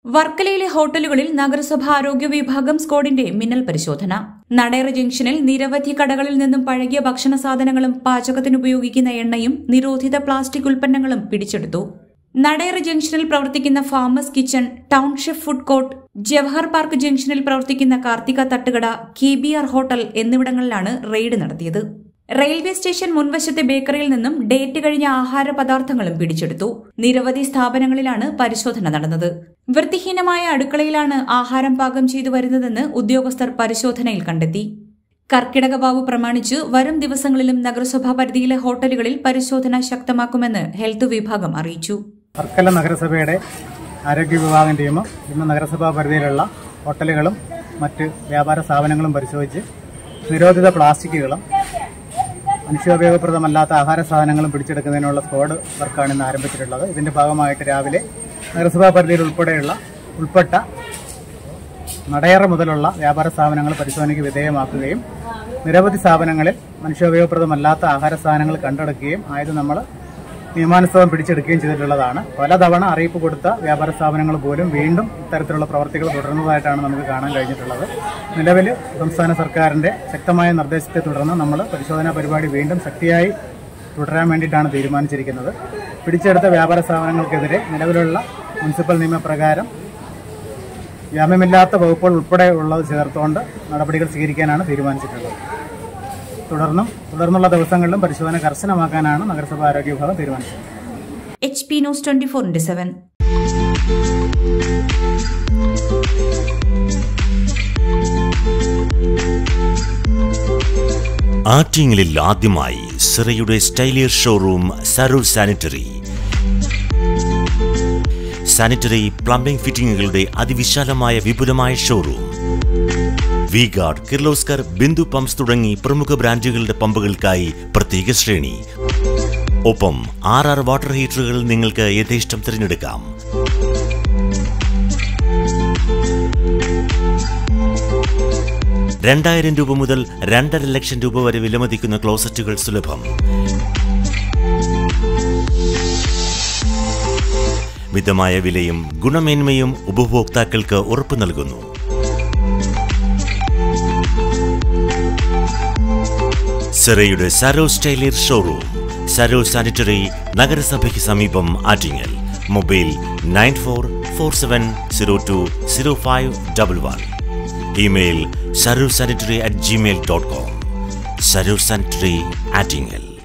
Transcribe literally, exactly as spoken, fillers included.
വർക്കലയിലെ ഹോട്ടലുകളിൽ നഗരസഭാ ആരോഗ്യ വിഭാഗം സ്ക്വാഡിന്റെ മിന്നൽ പരിശോധന. നടേറ ജംഗ്ഷനിൽ നിരവധി കടകളിൽ നിന്നും പഴകിയ ഭക്ഷണ സാധനങ്ങളും പാചകത്തിനുപയോഗിക്കുന്ന എണ്ണയും നിരോധിത പ്ലാസ്റ്റിക് ഉൽപ്പന്നങ്ങളും പിടിച്ചെടുത്തു. നടേറ ജംഗ്ഷനിൽ പ്രവർത്തിക്കുന്ന farmers kitchen, township food court, Jawahar park ജംഗ്ഷനിൽ പ്രവർത്തിക്കുന്ന കാർത്തിക തട്ടുകട, കെ ബി ആർ ഹോട്ടൽ എന്നിവിടങ്ങളിലാണ് റെയ്ഡ് നടത്തിയത്. റെയിൽവേ സ്റ്റേഷൻ മുൻവശത്തെ ബേക്കറിയിൽ നിന്നും ഡേറ്റ് കഴിഞ്ഞ ആഹാര പദാർത്ഥങ്ങളും പിടിച്ചെടുത്തു. നിരവധി സ്ഥാപനങ്ങളിലാണ് പരിശോധന നടന്നത്. വൃത്തിഹീനമായ അടുക്കളയിലാണ് ആഹാരം പാകം ചെയ്തു വരുന്നതെന്ന് ഉദ്യോഗസ്ഥർ പരിശോധനയിൽ കണ്ടെത്തി. കർക്കിടക വാവ് പ്രമാണിച്ച് വരും ദിവസങ്ങളിലും നഗരസഭാ പരിധിയിലെ ഹോട്ടലുകളിൽ പരിശോധന ശക്തമാക്കുമെന്ന് ഹെൽത്ത് വിഭാഗം അറിയിച്ചു. വർക്കല നഗരസഭയുടെ ആരോഗ്യ വിഭാഗം ടീം ഇന്ന് നഗരസഭാ പരിധിയിലുള്ള ഹോട്ടലുകളും മറ്റ് വ്യാപാര സ്ഥാപനങ്ങളും പരിശോധിച്ച് നിരോധിത പ്ലാസ്റ്റിക്കുകളും മനുഷ്യോപയോഗപ്രദമല്ലാത്ത ആഹാര സാധനങ്ങളും പിടിച്ചെടുക്കുന്നതിനുള്ള സ്ക്വാഡ് വർക്കാണ് ഇന്ന് ആരംഭിച്ചിട്ടുള്ളത്. ഇതിന്റെ ഭാഗമായിട്ട് രാവിലെ നഗരസഭാ പരിധിയിൽ ഉൾപ്പെടെയുള്ള ഉൾപ്പെട്ട നടയറ മുതലുള്ള വ്യാപാര സ്ഥാപനങ്ങൾ പരിശോധനയ്ക്ക് വിധേയമാക്കുകയും നിരവധി സ്ഥാപനങ്ങളിൽ മനുഷ്യോപയോഗപ്രദമല്ലാത്ത ആഹാര സാധനങ്ങൾ കണ്ടെടുക്കുകയും ആയത് നമ്മൾ നിയമാനുസൃതം പിടിച്ചെടുക്കുകയും ചെയ്തിട്ടുള്ളതാണ്. പലതവണ അറിയിപ്പ് കൊടുത്ത വ്യാപാര സ്ഥാപനങ്ങൾ പോലും വീണ്ടും ഇത്തരത്തിലുള്ള പ്രവർത്തികൾ തുടരുന്നതായിട്ടാണ് നമുക്ക് കാണാൻ കഴിഞ്ഞിട്ടുള്ളത്. നിലവിൽ സംസ്ഥാന സർക്കാരിന്റെ ശക്തമായ നിർദ്ദേശത്തെ തുടർന്ന് നമ്മൾ പരിശോധനാ പരിപാടി വീണ്ടും ശക്തിയായി തുടരാൻ വേണ്ടിയിട്ടാണ് തീരുമാനിച്ചിരിക്കുന്നത്. പിടിച്ചെടുത്ത വ്യാപാര സ്ഥാപനങ്ങൾക്കെതിരെ നിലവിലുള്ള മുനിസിപ്പൽ നിയമപ്രകാരം ജാമ്യമില്ലാത്ത വകുപ്പുകൾ ഉൾപ്പെടെ ഉള്ളത് ചേർത്തുകൊണ്ട് നടപടികൾ സ്വീകരിക്കാനാണ് തീരുമാനിച്ചിട്ടുള്ളത്. തുടർന്നും തുടർന്നുള്ള ദിവസങ്ങളിലും പരിശോധന കർശനമാക്കാനാണ് നഗരസഭാ ആരോഗ്യ വിഭാഗം തീരുമാനിച്ചത്. H P news twenty four into seven. ആറ്റിങ്ങലിൽ ആദ്യമായി സിറയുടെ സ്റ്റൈലിയർ showroom Saroor sanitary. Sanitary plumbing ഫിറ്റിംഗുകളുടെ അതിവിശാലമായ വിപുലമായ showroom. V guard, Kirloskar, Bindu pumps തുടങ്ങി പ്രമുഖ ബ്രാൻഡുകളുടെ പമ്പുകൾക്കായി പ്രത്യേക ശ്രേണി. ഒപ്പം ആർ ആർ വാട്ടർ ഹീറ്ററുകൾ നിങ്ങൾക്ക് യഥേഷ്ടം തിരഞ്ഞെടുക്കാം. രണ്ടായിരം രൂപ മുതൽ രണ്ടര ലക്ഷം രൂപ വരെ വിലമതിക്കുന്ന ക്ലോസറ്റുകൾ സുലഭം. മിതമായ വിലയും ഗുണമേന്മയും ഉപഭോക്താക്കൾക്ക് ഉറപ്പു നൽകുന്നു. സിറയുടെ സരൂർ സ്റ്റൈലിയർ ഷോറൂം, സരൂർ സാനിറ്ററി, നഗരസഭയ്ക്ക് സമീപം, Attingal. Mobile nine four four seven zero two zero five double one. Email Saroor sanitary at gmail dot com. Saroor sanitary, Attingal.